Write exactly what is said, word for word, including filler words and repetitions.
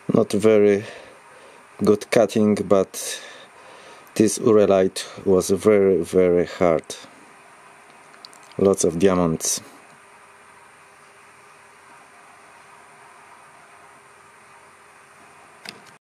Not very good cutting, but this urelite was very very hard. Lots of diamonds.